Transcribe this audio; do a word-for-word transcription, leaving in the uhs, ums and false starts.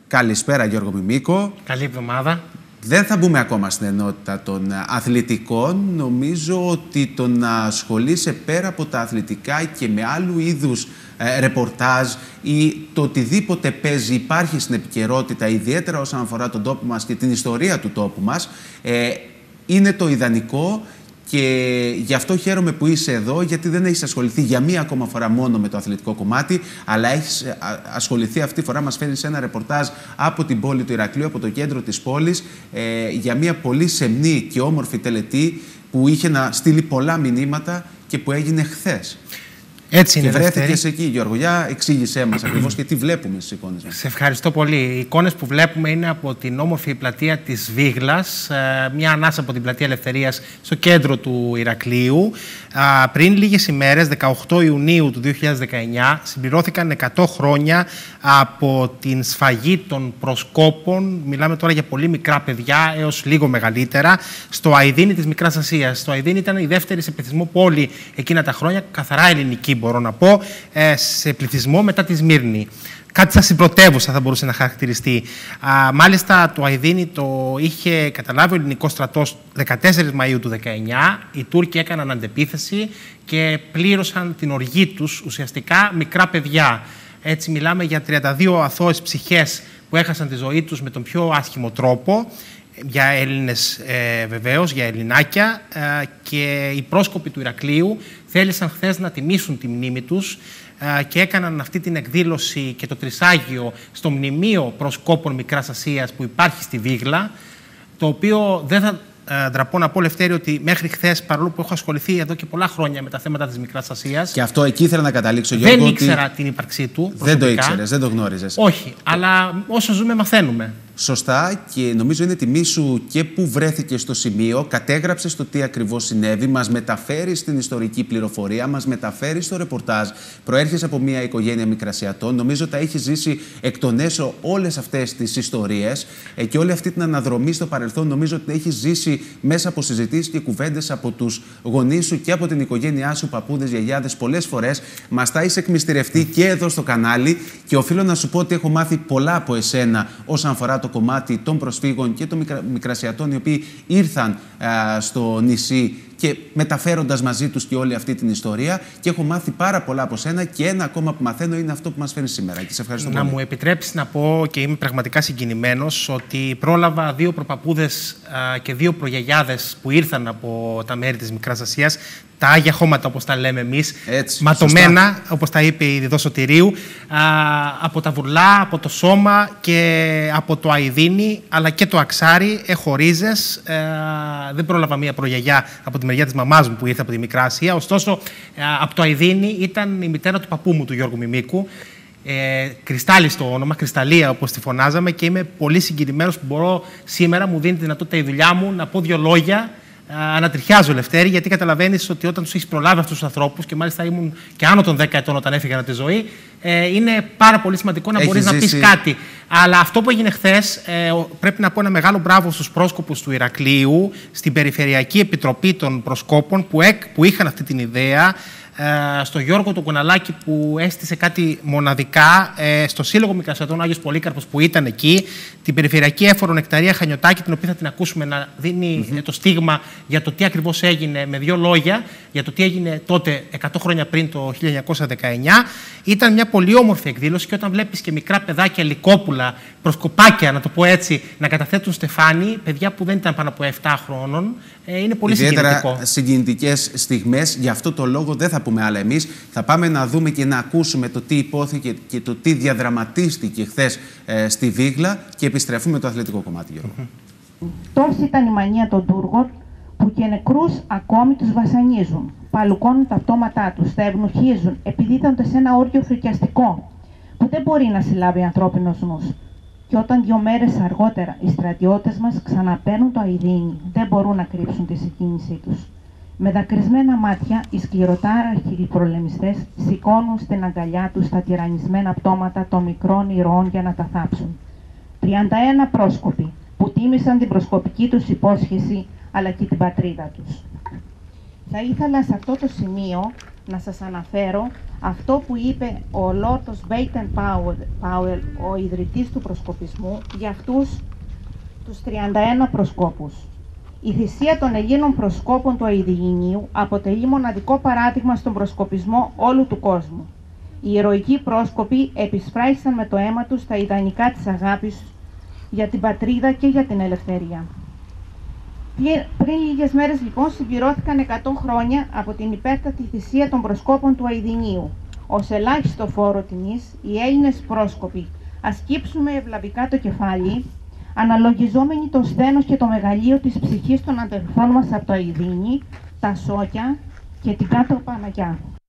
Καλησπέρα Γιώργο Μιμίκο. Καλή εβδομάδα. Δεν θα μπούμε ακόμα στην ενότητα των αθλητικών. Νομίζω ότι το να ασχολείσαι πέρα από τα αθλητικά και με άλλου είδους ε, ρεπορτάζ ή το οτιδήποτε παίζει, υπάρχει στην επικαιρότητα, ιδιαίτερα όσον αφορά τον τόπο μας και την ιστορία του τόπου μας, ε, είναι το ιδανικό. Και γι' αυτό χαίρομαι που είσαι εδώ, γιατί δεν έχεις ασχοληθεί για μία ακόμα φορά μόνο με το αθλητικό κομμάτι, αλλά έχεις ασχοληθεί αυτή τη φορά, μας φέρνεις ένα ρεπορτάζ από την πόλη του Ηρακλείου, από το κέντρο της πόλης, ε, για μία πολύ σεμνή και όμορφη τελετή που είχε να στείλει πολλά μηνύματα και που έγινε χθες. Έτσι είναι. Και βρέθηκες εκεί, Γιώργο. Για εξήγησέ μας ακριβώς και τι βλέπουμε στις εικόνες μας. Σε ευχαριστώ πολύ. Οι εικόνες που βλέπουμε είναι από την όμορφη πλατεία της Βίγλας, μια ανάσα από την πλατεία Ελευθερίας στο κέντρο του Ηρακλείου. Πριν λίγες ημέρες, δεκαοκτώ Ιουνίου του δύο χιλιάδες δεκαεννιά, συμπληρώθηκαν εκατό χρόνια από την σφαγή των προσκόπων. Μιλάμε τώρα για πολύ μικρά παιδιά έως λίγο μεγαλύτερα, στο Αηδίνι της Μικράς Ασίας. Το Αηδίνι ήταν η δεύτερη σε πληθυσμό πόλη εκείνα τα χρόνια, καθαρά ελληνική μπορώ να πω, σε πληθυσμό μετά τη Σμύρνη. Κάτι σαν συμπρωτεύουσα θα μπορούσε να χαρακτηριστεί. Α, μάλιστα το Αηδίνι το είχε καταλάβει ο ελληνικός στρατός δεκατέσσερις Μαΐου του δεκαεννιά. Οι Τούρκοι έκαναν αντεπίθεση και πλήρωσαν την οργή τους ουσιαστικά μικρά παιδιά. Έτσι μιλάμε για τριάντα δύο αθώες ψυχές που έχασαν τη ζωή τους με τον πιο άσχημο τρόπο. Για Έλληνες ε, βεβαίως, για Ελληνάκια, ε, και οι πρόσκοποι του Ηρακλείου θέλησαν χθες να τιμήσουν τη μνήμη τους ε, και έκαναν αυτή την εκδήλωση και το τρισάγιο στο μνημείο προσκόπων Μικράς Ασίας που υπάρχει στη Βίγλα, το οποίο δεν θα ε, ντραπώ να πω, Λευτέρη, ότι μέχρι χθες, παρόλο που έχω ασχοληθεί εδώ και πολλά χρόνια με τα θέματα της Μικράς Ασίας, και αυτό εκεί ήθελα να καταλήξω, Γιώργο, δεν ήξερα ότι την ύπαρξή του προσωπικά. Δεν το ήξερες, δεν το γνώριζες. Όχι, αλλά όσο ζούμε μαθαίνουμε. Σωστά, και νομίζω είναι τιμή σου και που βρέθηκε στο σημείο, κατέγραψες το τι ακριβώς συνέβη, μας μεταφέρεις την ιστορική πληροφορία, μας μεταφέρεις το ρεπορτάζ, προέρχεσαι από μια οικογένεια Μικρασιατών, νομίζω τα έχεις ζήσει εκ των έσω όλες αυτές τις ιστορίες ε, και όλη αυτή την αναδρομή στο παρελθόν νομίζω ότι έχεις ζήσει μέσα από συζητήσεις και κουβέντες από τους γονείς σου και από την οικογένειά σου, παππούδες, γιαγιάδες, πολλές φορές. Μας τα έχεις εκμυστηρευτεί και εδώ στο κανάλι και οφείλω να σου πω ότι έχω μάθει πολλά από εσένα όσον αφορά το κομμάτι των προσφύγων και των μικρα... Μικρασιατών, οι οποίοι ήρθαν α, στο νησί και μεταφέροντας μαζί τους και όλη αυτή την ιστορία, και έχω μάθει πάρα πολλά από σένα και ένα ακόμα που μαθαίνω είναι αυτό που μας φέρνει σήμερα και σε ευχαριστώ να πολύ. Μου επιτρέψεις να πω, και είμαι πραγματικά συγκινημένος, ότι πρόλαβα δύο προπαππούδες α, και δύο προγιαγιάδες που ήρθαν από τα μέρη της Μικράς Ασίας, τα άγια χώματα όπως τα λέμε εμείς, έτσι, ματωμένα, σωστά, όπως τα είπε η διδό Σωτηρίου, α, από τα Βουρλά, από το Σώμα και από το Αηδίνι, αλλά και το Αξάρι. Έχω ρίζες. Α, δεν πρόλαβα μία προγιαγιά από τη μεριά της μαμάς μου που ήρθε από τη Μικρά Ασία. Ωστόσο, α, από το Αηδίνι ήταν η μητέρα του παππού μου, του Γιώργου Μιμίκου. Ε, Κρυστάλλη στο όνομα, Κρυσταλλία όπως τη φωνάζαμε, και είμαι πολύ συγκινημένος που μπορώ σήμερα, μου δίνει τη δυνατότητα η δουλειά μου, να πω δύο λόγια. Ανατριχιάζω, Λευτέρη, γιατί καταλαβαίνεις ότι όταν τους έχεις προλάβει αυτούς τους ανθρώπους, και μάλιστα ήμουν και άνω των δέκα ετών όταν έφυγαν από τη ζωή, ε, είναι πάρα πολύ σημαντικό να μπορείς να πεις κάτι. Αλλά αυτό που έγινε χθες, ε, πρέπει να πω ένα μεγάλο μπράβο στους πρόσκοπους του Ηρακλείου, στην Περιφερειακή Επιτροπή των Προσκόπων που, εκ, που είχαν αυτή την ιδέα, στο Γιώργο τον Κοναλάκη που έστησε κάτι μοναδικά, στο Σύλλογο Μικρασιατών Άγιος Πολύκαρπος που ήταν εκεί, την Περιφερειακή Έφορο Νεκταρία Χανιωτάκη, την οποία θα την ακούσουμε να δίνει mm-hmm. το στίγμα για το τι ακριβώς έγινε, με δύο λόγια, για το τι έγινε τότε εκατό χρόνια πριν, το χίλια εννιακόσια δεκαεννιά. Ήταν μια πολύ όμορφη εκδήλωση, και όταν βλέπεις και μικρά παιδάκια, λυκόπουλα, προσκοπάκια, να το πω έτσι, να καταθέτουν στεφάνι, παιδιά που δεν ήταν πάνω από επτά χρόνων, είναι πολύ ιδιαίτερα συγκινητικό. Συγκινητικές στιγμές. Γι' αυτό το λόγο δεν θα πούμε άλλα εμείς. Θα πάμε να δούμε και να ακούσουμε το τι υπόθηκε και το τι διαδραματίστηκε χθες ε, στη Βίγλα, και επιστρέφουμε το αθλητικό κομμάτι, Γιώργο. Mm-hmm. Τόση ήταν η μανία των Τούρκων που και νεκρούς ακόμη τους βασανίζουν. Παλουκώνουν τα πτώματά τους, τα ευνουχίζουν, επιδίδονται σε ένα όργιο φρικιαστικό που δεν μπορεί να συλλάβει ανθρώπινος νους. Και όταν δύο μέρες αργότερα οι στρατιώτες μας ξαναπαίρνουν το Αηδίνι, δεν μπορούν να κρύψουν τη συγκίνησή τους. Με δακρυσμένα μάτια, οι σκληροτάραχοι προλεμιστές σηκώνουν στην αγκαλιά τους τα τυραννισμένα πτώματα των μικρών ηρώων για να τα θάψουν. τριάντα ένα πρόσκοποι που τίμησαν την προσκοπική τους υπόσχεση, αλλά και την πατρίδα τους. Θα ήθελα σε αυτό το σημείο να σας αναφέρω Αυτό που είπε ο Λόρδος Μπέιτεν Πάουελ, ο ιδρυτής του προσκοπισμού, για αυτούς τους τριάντα ένα προσκόπους. Η θυσία των Ελλήνων προσκόπων του Αηδηγηνίου αποτελεί μοναδικό παράδειγμα στον προσκοπισμό όλου του κόσμου. Οι ηρωικοί πρόσκοποι επισφράγισαν με το αίμα τους τα ιδανικά της αγάπης για την πατρίδα και για την ελευθερία. Πριν λίγες μέρες λοιπόν συμπληρώθηκαν εκατό χρόνια από την υπέρτατη θυσία των προσκόπων του Αηδηνίου. Ως ελάχιστο φόρο τιμής, οι Έλληνες πρόσκοποι ας κύψουμε ευλαβικά το κεφάλι, αναλογιζόμενοι το σθένος και το μεγαλείο της ψυχής των αδελφών μας από το Αηδίνη, τα Σόκια και την Κάτω Παναγιά.